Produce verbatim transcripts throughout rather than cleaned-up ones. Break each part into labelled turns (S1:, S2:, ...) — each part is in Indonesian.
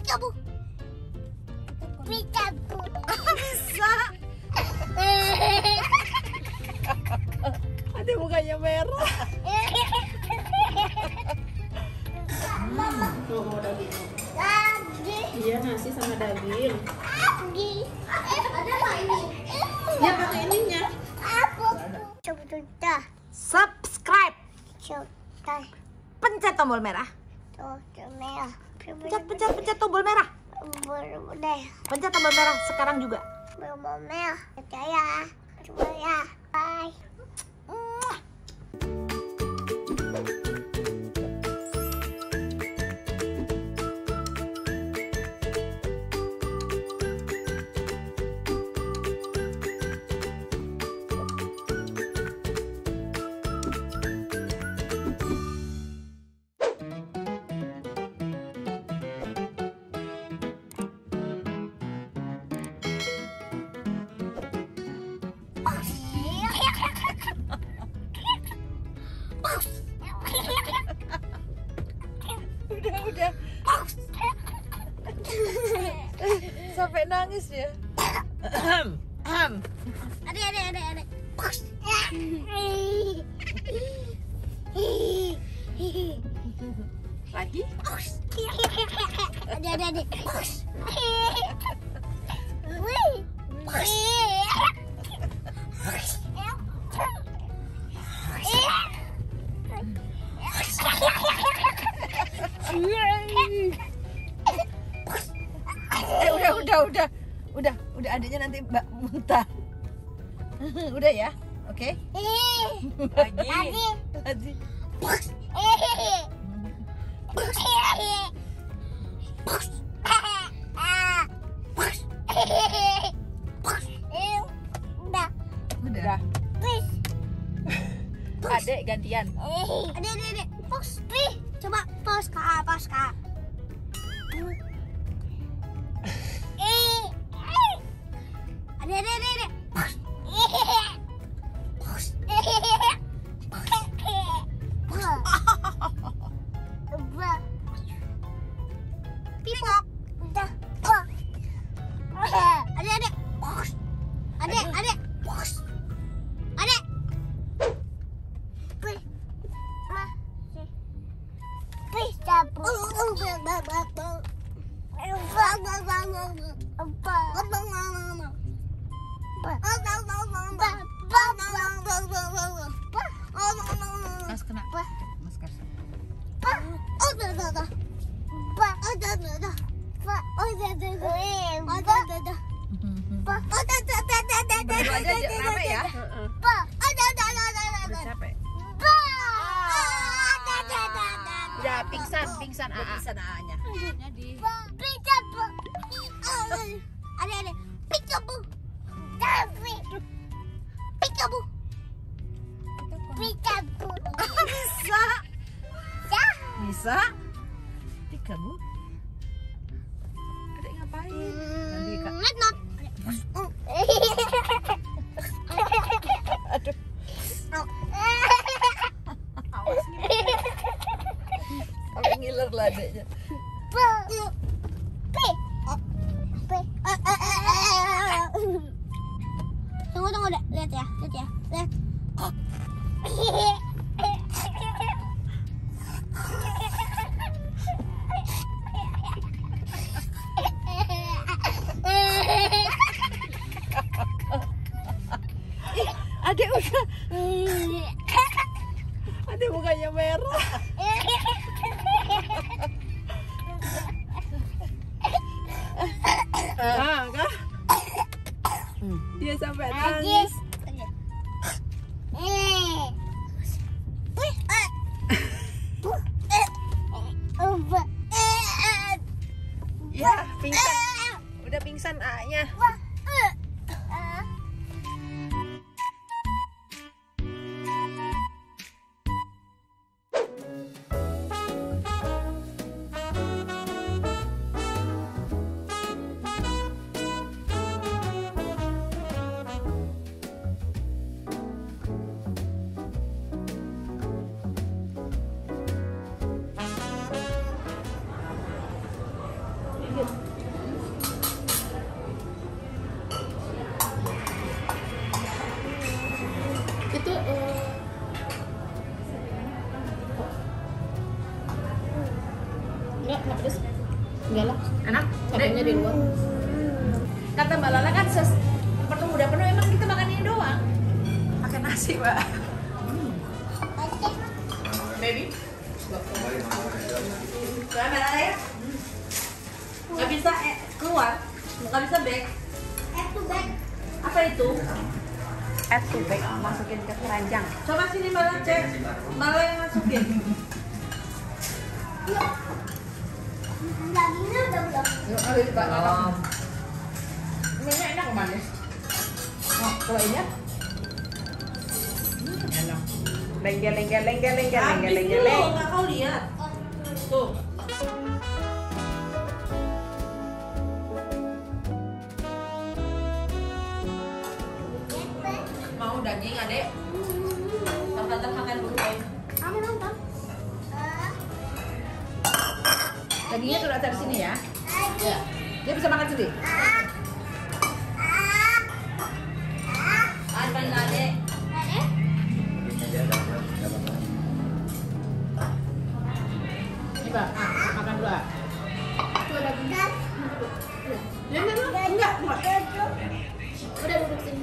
S1: Pikabu. Pikabu.
S2: Bisa. Ada mukanya merah.
S1: Mama.
S3: Tuh mau daging.
S1: Lagi.
S3: Iya nasi sama daging.
S1: Lagi. Eh, ada apa ini?
S3: Ya pakai ininya.
S1: Aku. Coba
S2: Subscribe.
S1: coba.
S2: Pencet tombol merah.
S1: Coba merah.
S2: Pencet, pencet, pencet tombol merah.
S1: Boleh.
S2: Pencet tombol merah sekarang juga.
S1: Belum merah. Percaya. Coba ya. Bye.
S2: Udah, udah. Sampai nangis ya.
S1: Ada, ada, ada, ada.
S2: Lagi?
S1: Ada, ada, ada. Wih.
S2: Eh udah, udah, udah. Udah, udah adiknya nanti mbak muntah. Udah ya? Oke? Lagi.
S1: Lagi.
S2: Lagi.
S1: Udah.
S2: Udah.
S1: Please.
S2: Adek gantian.
S1: Ada, ada, ada. Pos, please. Coba pos kak, pos kak. Eh, ada, ada, ada, ada. Pos. Pos. Pipok. Udah. Ada, ada. Pos. Ada, ada. Pos. Ada. Please. Ma. Please, capu.
S2: Mas kena. Masker. Berdua aja rame ya. Udah capek. Udah pingsan, pingsan A A. Pingsan A A-nya. Jadi
S1: Ada, ada. Pikabu. Tapi. Pikabu. Pikabu.
S2: bisa.
S1: Ya.
S2: Bisa. Pikabu. Adek ngapain? Nanti Kak.
S1: Not not.
S2: Aduh.
S1: Awas
S2: Sampai ngiler lah adeknya.
S1: Tunggu, tunggu, deh. Lihat ya, lihat ya, lihat.
S2: Adek udah. Adek mukanya merah. Ah, kah? Dia sampai nangis. Ya, pingsan. Udah pingsan A-nya.
S3: dikit. Itu eh, enggak, enggak pedes. Enggak lah.
S2: Enak?
S3: Cabainya di luar.
S2: Kata Mbak Lala kan ses penuh udah penuh, emang kita makan ini doang. Pakai nasi, Mbak. Baby. Soalnya Mbak Lala ya? Nggak bisa eh, keluar, nggak bisa back.
S1: Add to bag.
S2: Apa itu?
S4: Add to bag, masukin ke keranjang.
S2: Coba sini Mbak Lala cek. Mbak Lala yang masukin.
S1: Yuk. Dagingnya udah belum?
S2: Yuk, ambil Mbak Lala. Ini enak manis. Oh, kalau ini ya? Hmm, enak.
S4: Lenggel, lenggel, lenggel, lenggel, lenggel,
S2: Habis
S4: lenggel,
S2: dulu,
S4: lenggel.
S2: nggak kau lihat. Tuh. Mau daging, adek? Tante makan dulu.
S1: Ambil nonton.
S2: Dagingnya tuh taruh sini ya.
S1: Lagi.
S2: Ya. Dia bisa makan sendiri.
S1: Ah. Ah. Ah.
S2: Ah, paling adek.
S1: Eh?
S2: Ini Mbak, ah, makan dulu. Ah.
S3: Itu ada bumbu.
S1: Dan.
S3: Ya, enggak, enggak.
S2: Enggak, enggak.
S3: Udah duduk sini.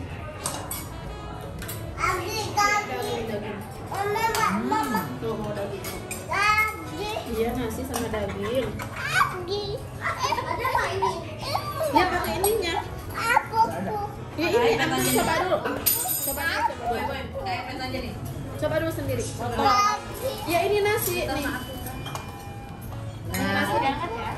S1: Lagi, lagi.
S3: Daging, daging.
S1: Mama, mama,
S3: Tuh mau daging.
S1: lagi.
S3: Iya, nasi sama daging.
S1: Lagi. Eh, ada apa ini?
S3: Ya pakai ininya.
S1: Aku.
S3: Ya ini ambil coba dulu. Coba dulu, coba
S2: Boy,
S3: dulu.
S2: boy, kayak pes aja nih.
S3: Coba dulu sendiri.
S1: Lagi.
S3: Ya ini nasi nih. Ini nasi diangkat ya.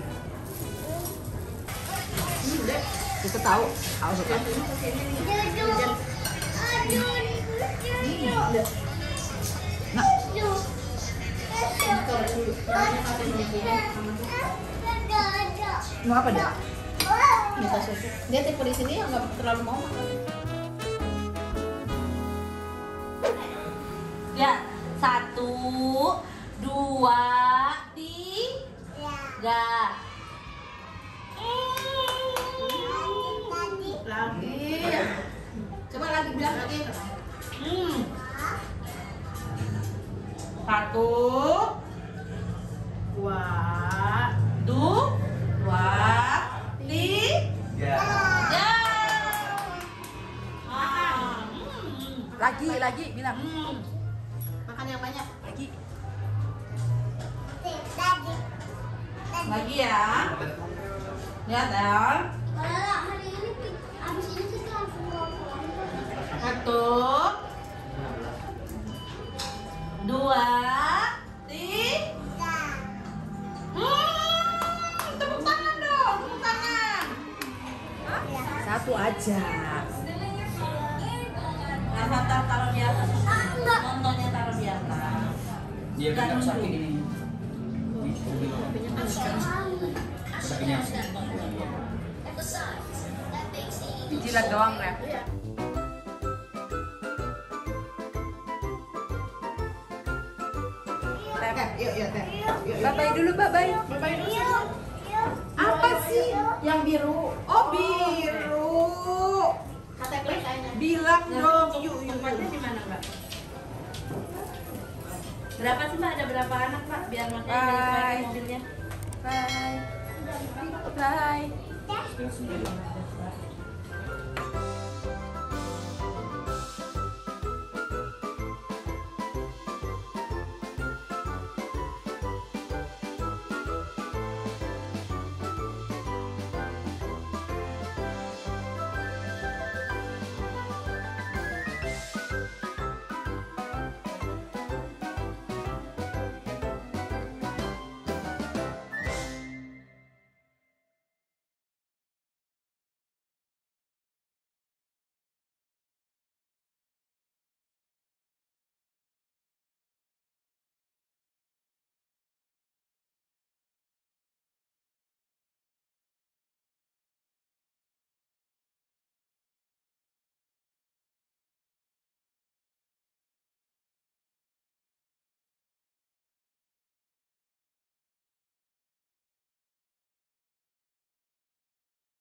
S2: Kita tahu, tahu suka.
S1: Duduk. Aduh, duduk.
S2: Nah,
S1: Duduk.
S3: Kalau dulu, namanya pakai daging.
S1: Ada, ada.
S2: mau apa dia?
S3: Minta susu. Dia tipe di sini yang nggak terlalu mau makan.
S2: Ya, satu, dua, tiga.
S3: Lagi.
S2: Coba lagi bilang lagi. Hmm. Satu,
S3: Dua.
S2: dua, tiga. Ya. Ah. Hmm. Lagi, lagi bilang. Hmm.
S3: Makan yang banyak.
S2: Lagi,
S1: Lagi.
S2: lagi ya. Lihat ya.
S1: Kalau hari ini abis ini kita langsung mau pulang.
S2: Satu, dua, tiga. Hmm, tepuk tangan dong, tepuk tangan.
S4: Satu aja.
S2: Nah, taruh taruh di atas. Nontonnya taruh di atas.
S5: Dia
S2: Nggak
S5: kan
S2: nunduk.
S5: sakit ini.
S4: Jilat doang, Rep.
S2: Oke, yuk, yuk, Teh.
S4: Bye-bye dulu, bye-bye.
S2: Apa sih?
S3: Yang biru.
S2: Oh, biru.
S3: K T P kayaknya.
S2: Bilang dong, yuk, yuk.
S3: Tempatnya di mana, Mbak?
S2: Berapa sih Mbak? Ada berapa anak Mbak? Biar makanya
S4: Bye.
S2: pakai mobilnya.
S4: Bye. Bye.